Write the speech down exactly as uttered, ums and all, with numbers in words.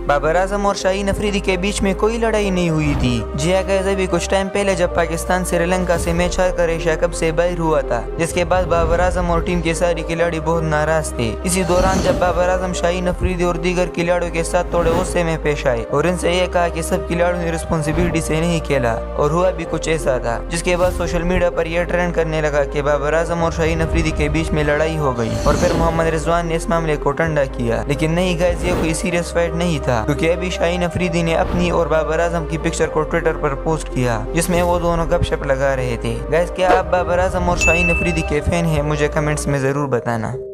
बाबर आजम और शाहीन अफरीदी के बीच में कोई लड़ाई नहीं हुई थी। जी हाँ गाइस, अभी कुछ टाइम पहले जब पाकिस्तान श्रीलंका से मैच हारकर एशिया कप से बाहर हुआ था, जिसके बाद बाबर आजम और टीम के सारे खिलाड़ी बहुत नाराज थे। इसी दौरान जब बाबर आजम शाहीन अफरीदी और दीगर खिलाड़ियों के साथ थोड़े गुस्से में पेश आए और इनसे यह कहा कि सब खिलाड़ियों ने रिस्पॉन्सिबिलिटी से नहीं खेला, और हुआ भी कुछ ऐसा था, जिसके बाद सोशल मीडिया पर यह ट्रेंड करने लगा कि बाबर आजम और शाहीन अफरीदी के बीच में लड़ाई हो गई। और फिर मोहम्मद रिजवान ने इस मामले को ठंडा किया, लेकिन नहीं गाइस, ये कोई सीरियस फाइट नहीं था, क्योंकि अभी शाहीन अफरीदी ने अपनी और बाबर आजम की पिक्चर को ट्विटर पर पोस्ट किया, जिसमें वो दोनों गपशप लगा रहे थे। गाइस, क्या आप बाबर आजम और शाहीन अफरीदी के फैन हैं? मुझे कमेंट्स में जरूर बताना।